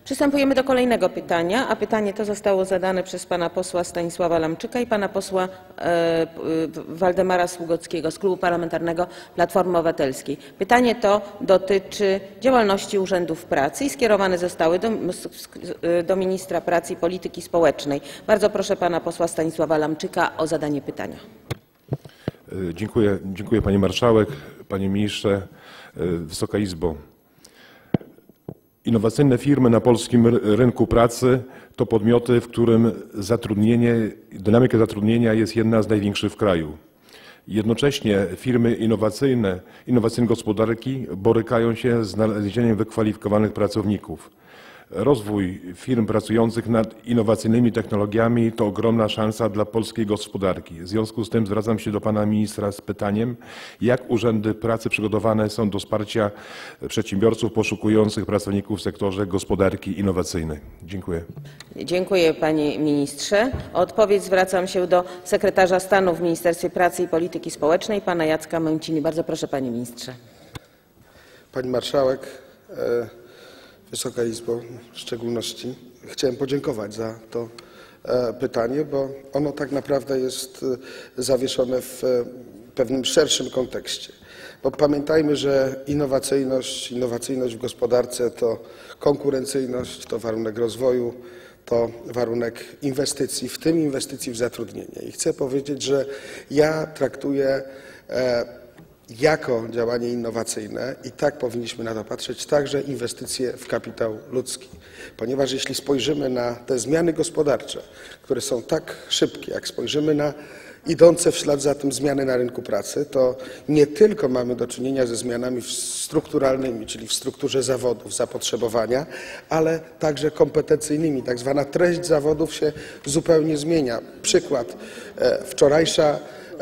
Przystępujemy do kolejnego pytania, a pytanie to zostało zadane przez pana posła Stanisława Lamczyka i pana posła Waldemara Sługockiego z Klubu Parlamentarnego Platformy Obywatelskiej. Pytanie to dotyczy działalności urzędów pracy i skierowane zostały do ministra pracy i polityki społecznej. Bardzo proszę pana posła Stanisława Lamczyka o zadanie pytania. Dziękuję pani marszałek, panie ministrze, Wysoka Izbo. Innowacyjne firmy na polskim rynku pracy to podmioty, w którym dynamika zatrudnienia jest jedna z największych w kraju. Jednocześnie firmy innowacyjne gospodarki borykają się z znalezieniem wykwalifikowanych pracowników. Rozwój firm pracujących nad innowacyjnymi technologiami to ogromna szansa dla polskiej gospodarki. W związku z tym zwracam się do pana ministra z pytaniem, jak urzędy pracy przygotowane są do wsparcia przedsiębiorców poszukujących pracowników w sektorze gospodarki innowacyjnej. Dziękuję. Dziękuję panie ministrze. O odpowiedź zwracam się do sekretarza stanu w Ministerstwie Pracy i Polityki Społecznej, pana Jacka Męcini. Bardzo proszę panie ministrze. Pani marszałek, Wysoka Izbo, w szczególności chciałem podziękować za to pytanie, bo ono tak naprawdę jest zawieszone w pewnym szerszym kontekście. Bo pamiętajmy, że innowacyjność w gospodarce to konkurencyjność, to warunek rozwoju, to warunek inwestycji, w tym inwestycji w zatrudnienie. I chcę powiedzieć, że ja traktuję jako działanie innowacyjne i tak powinniśmy na to patrzeć, także inwestycje w kapitał ludzki. Ponieważ jeśli spojrzymy na te zmiany gospodarcze, które są tak szybkie, jak spojrzymy na idące w ślad za tym zmiany na rynku pracy, to nie tylko mamy do czynienia ze zmianami strukturalnymi, czyli w strukturze zawodów, zapotrzebowania, ale także kompetencyjnymi. Tak zwana treść zawodów się zupełnie zmienia. Przykład, wczorajsza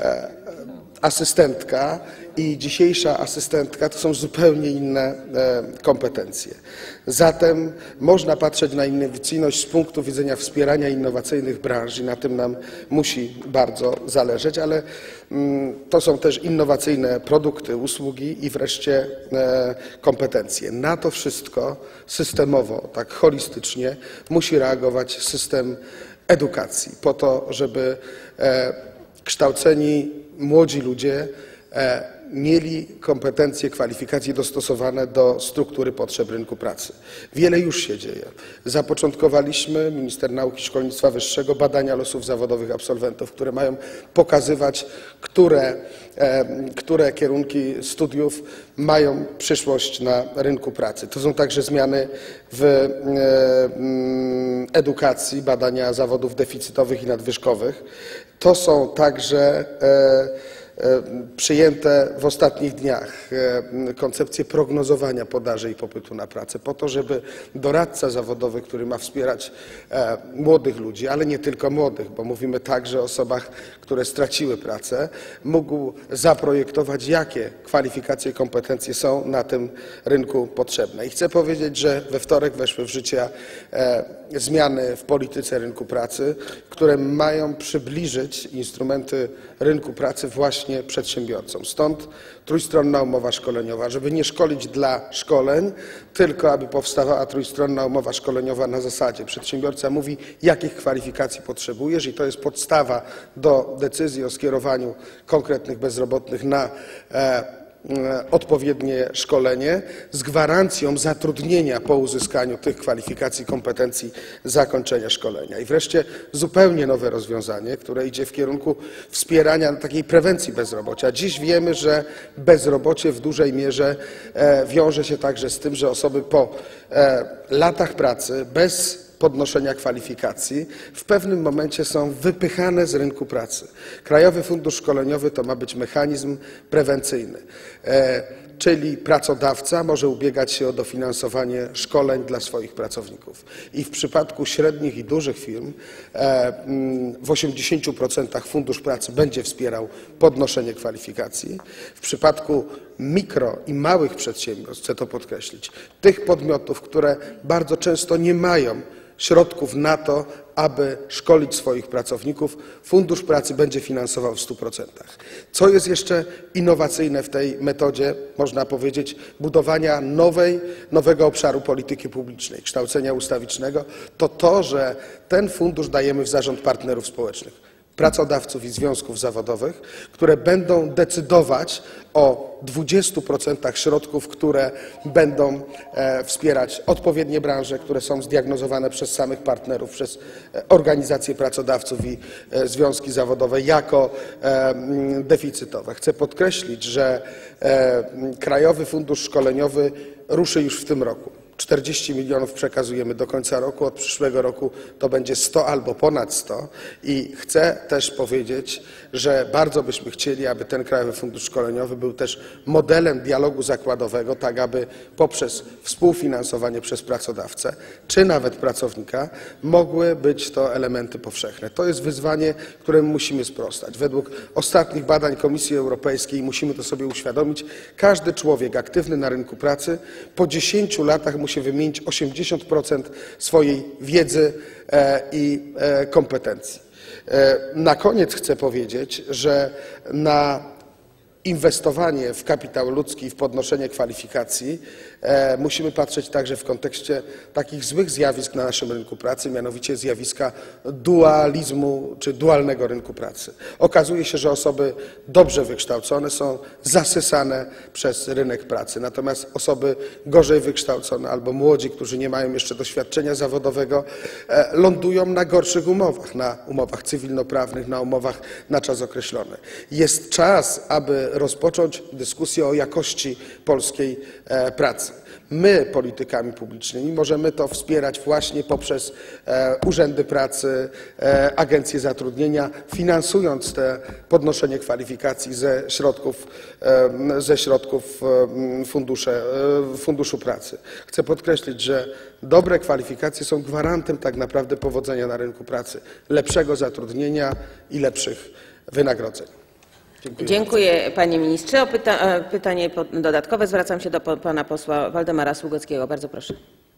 asystentka i dzisiejsza asystentka to są zupełnie inne kompetencje. Zatem można patrzeć na innowacyjność z punktu widzenia wspierania innowacyjnych branż i na tym nam musi bardzo zależeć, ale to są też innowacyjne produkty, usługi i wreszcie kompetencje. Na to wszystko systemowo, tak holistycznie musi reagować system edukacji po to, żeby kształceni młodzi ludzie mieli kompetencje, kwalifikacje dostosowane do struktury potrzeb rynku pracy. Wiele już się dzieje. Zapoczątkowaliśmy, minister nauki i szkolnictwa wyższego, badania losów zawodowych absolwentów, które mają pokazywać, które kierunki studiów mają przyszłość na rynku pracy. To są także zmiany w edukacji, badania zawodów deficytowych i nadwyżkowych. To są także przyjęte w ostatnich dniach koncepcje prognozowania podaży i popytu na pracę po to, żeby doradca zawodowy, który ma wspierać młodych ludzi, ale nie tylko młodych, bo mówimy także o osobach, które straciły pracę, mógł zaprojektować, jakie kwalifikacje i kompetencje są na tym rynku potrzebne. I chcę powiedzieć, że we wtorek weszły w życie zmiany w polityce rynku pracy, które mają przybliżyć instrumenty rynku pracy właśnie przedsiębiorcom. Stąd trójstronna umowa szkoleniowa, żeby nie szkolić dla szkoleń, tylko aby powstawała trójstronna umowa szkoleniowa na zasadzie. Przedsiębiorca mówi, jakich kwalifikacji potrzebujesz i to jest podstawa do decyzji o skierowaniu konkretnych bezrobotnych na odpowiednie szkolenie z gwarancją zatrudnienia po uzyskaniu tych kwalifikacji, kompetencji, zakończenia szkolenia. I wreszcie zupełnie nowe rozwiązanie, które idzie w kierunku wspierania takiej prewencji bezrobocia. Dziś wiemy, że bezrobocie w dużej mierze wiąże się także z tym, że osoby po latach pracy bez podnoszenia kwalifikacji w pewnym momencie są wypychane z rynku pracy. Krajowy Fundusz Szkoleniowy to ma być mechanizm prewencyjny, czyli pracodawca może ubiegać się o dofinansowanie szkoleń dla swoich pracowników. I w przypadku średnich i dużych firm w 80% Fundusz Pracy będzie wspierał podnoszenie kwalifikacji. W przypadku mikro i małych przedsiębiorstw, chcę to podkreślić, tych podmiotów, które bardzo często nie mają środków na to, aby szkolić swoich pracowników. Fundusz Pracy będzie finansował w 100%. Co jest jeszcze innowacyjne w tej metodzie, można powiedzieć, budowania nowego obszaru polityki publicznej, kształcenia ustawicznego, to, że ten fundusz dajemy w zarząd partnerów społecznych, pracodawców i związków zawodowych, które będą decydować o 20% środków, które będą wspierać odpowiednie branże, które są zdiagnozowane przez samych partnerów, przez organizacje pracodawców i związki zawodowe jako deficytowe. Chcę podkreślić, że Krajowy Fundusz Szkoleniowy ruszy już w tym roku. 40 milionów przekazujemy do końca roku, od przyszłego roku to będzie 100 albo ponad 100 i chcę też powiedzieć, że bardzo byśmy chcieli, aby ten Krajowy Fundusz Szkoleniowy był też modelem dialogu zakładowego, tak aby poprzez współfinansowanie przez pracodawcę czy nawet pracownika mogły być to elementy powszechne. To jest wyzwanie, któremu musimy sprostać. Według ostatnich badań Komisji Europejskiej, musimy to sobie uświadomić, każdy człowiek aktywny na rynku pracy po 10 latach musi wymienić 80% swojej wiedzy i kompetencji. Na koniec chcę powiedzieć, że na inwestowanie w kapitał ludzki i w podnoszenie kwalifikacji musimy patrzeć także w kontekście takich złych zjawisk na naszym rynku pracy, mianowicie zjawiska dualizmu czy dualnego rynku pracy. Okazuje się, że osoby dobrze wykształcone są zasysane przez rynek pracy, natomiast osoby gorzej wykształcone albo młodzi, którzy nie mają jeszcze doświadczenia zawodowego, lądują na gorszych umowach, na umowach cywilnoprawnych, na umowach na czas określony. Jest czas, aby rozpocząć dyskusję o jakości polskiej pracy. My, politykami publicznymi, możemy to wspierać właśnie poprzez urzędy pracy, agencje zatrudnienia, finansując te podnoszenie kwalifikacji ze środków Funduszu Pracy. Chcę podkreślić, że dobre kwalifikacje są gwarantem tak naprawdę powodzenia na rynku pracy, lepszego zatrudnienia i lepszych wynagrodzeń. Dziękuję panie ministrze. O pytanie dodatkowe zwracam się do pana posła Waldemara Sługockiego. Bardzo proszę.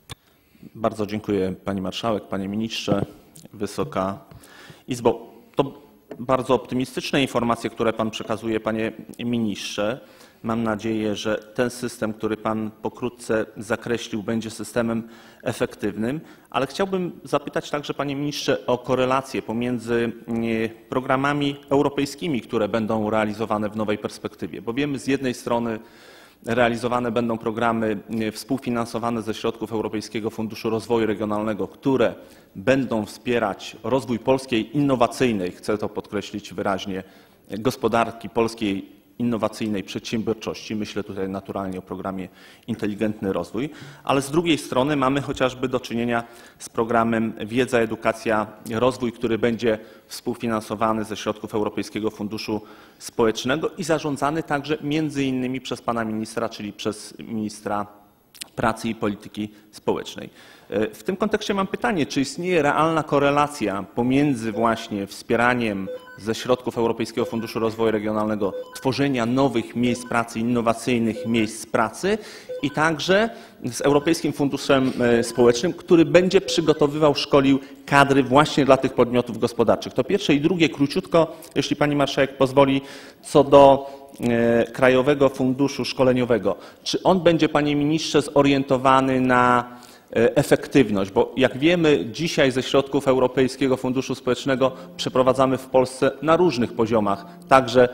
Bardzo dziękuję pani marszałek, panie ministrze, Wysoka Izbo. To bardzo optymistyczne informacje, które pan przekazuje, panie ministrze. Mam nadzieję, że ten system, który pan pokrótce zakreślił, będzie systemem efektywnym, ale chciałbym zapytać także, panie ministrze, o korelację pomiędzy programami europejskimi, które będą realizowane w nowej perspektywie, bo wiemy, z jednej strony realizowane będą programy współfinansowane ze środków Europejskiego Funduszu Rozwoju Regionalnego, które będą wspierać rozwój polskiej innowacyjnej, chcę to podkreślić wyraźnie, gospodarki polskiej innowacyjnej przedsiębiorczości. Myślę tutaj naturalnie o programie Inteligentny Rozwój, ale z drugiej strony mamy chociażby do czynienia z programem Wiedza, Edukacja, Rozwój, który będzie współfinansowany ze środków Europejskiego Funduszu Społecznego i zarządzany także między innymi przez pana ministra, czyli przez ministra Pracy i Polityki Społecznej. W tym kontekście mam pytanie, czy istnieje realna korelacja pomiędzy właśnie wspieraniem ze środków Europejskiego Funduszu Rozwoju Regionalnego tworzenia nowych miejsc pracy, innowacyjnych miejsc pracy i także z Europejskim Funduszem Społecznym, który będzie przygotowywał, szkolił kadry właśnie dla tych podmiotów gospodarczych. To pierwsze i drugie, króciutko, jeśli pani marszałek pozwoli, co do Krajowego Funduszu Szkoleniowego. Czy on będzie, panie ministrze, zorientowany na efektywność, bo jak wiemy, dzisiaj ze środków Europejskiego Funduszu Społecznego przeprowadzamy w Polsce na różnych poziomach, także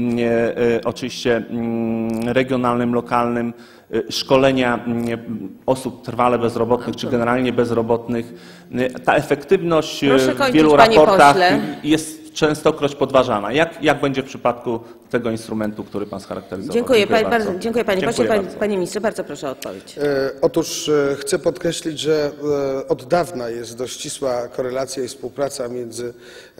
oczywiście regionalnym, lokalnym, szkolenia osób trwale bezrobotnych czy generalnie bezrobotnych. Ta efektywność w wielu raportach jest częstokroć podważana. Jak będzie w przypadku tego instrumentu, który pan scharakteryzował? Dziękuję panie pośle. Panie ministrze, bardzo proszę o odpowiedź. Otóż chcę podkreślić, że od dawna jest dość ścisła korelacja i współpraca między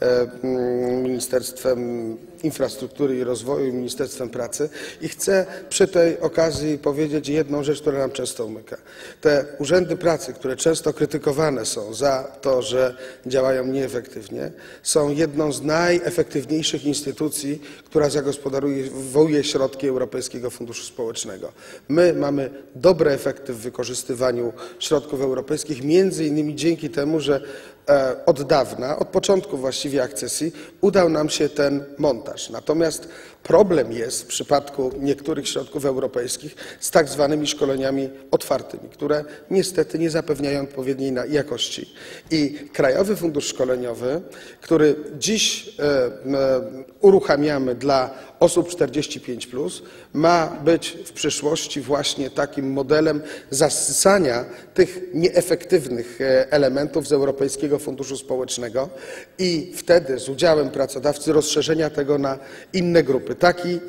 Ministerstwem Infrastruktury i Rozwoju i Ministerstwem Pracy i chcę przy tej okazji powiedzieć jedną rzecz, która nam często umyka. Te urzędy pracy, które często krytykowane są za to, że działają nieefektywnie, są jedną z najefektywniejszych instytucji, która zagospodarowuje środki Europejskiego Funduszu Społecznego. My mamy dobre efekty w wykorzystywaniu środków europejskich, między innymi dzięki temu, że od dawna, od początku właściwie akcesji, udał nam się ten montaż. Natomiast problem jest w przypadku niektórych środków europejskich z tak zwanymi szkoleniami otwartymi, które niestety nie zapewniają odpowiedniej jakości. I Krajowy Fundusz Szkoleniowy, który dziś uruchamiamy dla osób 45+, ma być w przyszłości właśnie takim modelem zasysania tych nieefektywnych elementów z Europejskiego Funduszu Społecznego i wtedy z udziałem pracodawcy rozszerzenia tego na inne grupy. Taki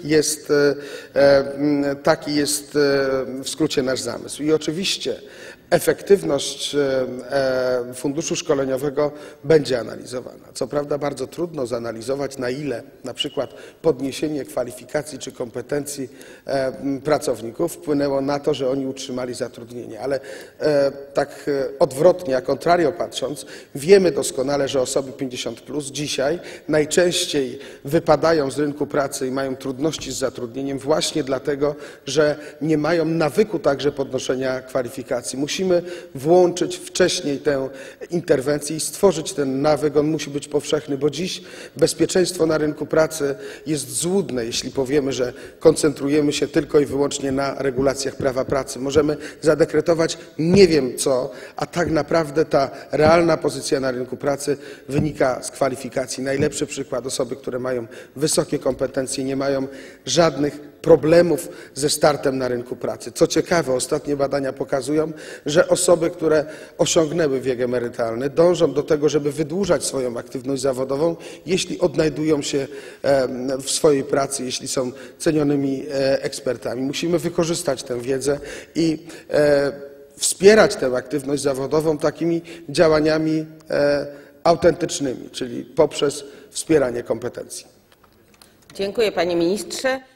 jest w skrócie nasz zamysł. I oczywiście efektywność funduszu szkoleniowego będzie analizowana. Co prawda bardzo trudno zanalizować, na ile na przykład podniesienie kwalifikacji czy kompetencji pracowników wpłynęło na to, że oni utrzymali zatrudnienie. Ale tak odwrotnie, a contrario patrząc, wiemy doskonale, że osoby 50+ dzisiaj najczęściej wypadają z rynku pracy i mają trudności z zatrudnieniem właśnie dlatego, że nie mają nawyku także podnoszenia kwalifikacji. Musimy włączyć wcześniej tę interwencję i stworzyć ten nawyk. On musi być powszechny, bo dziś bezpieczeństwo na rynku pracy jest złudne, jeśli powiemy, że koncentrujemy się tylko i wyłącznie na regulacjach prawa pracy. Możemy zadekretować nie wiem co, a tak naprawdę ta realna pozycja na rynku pracy wynika z kwalifikacji. Najlepszy przykład: osoby, które mają wysokie kompetencje, nie mają żadnych problemów ze startem na rynku pracy. Co ciekawe, ostatnie badania pokazują, że osoby, które osiągnęły wiek emerytalny, dążą do tego, żeby wydłużać swoją aktywność zawodową, jeśli odnajdują się w swojej pracy, jeśli są cenionymi ekspertami. Musimy wykorzystać tę wiedzę i wspierać tę aktywność zawodową takimi działaniami autentycznymi, czyli poprzez wspieranie kompetencji. Dziękuję, panie ministrze.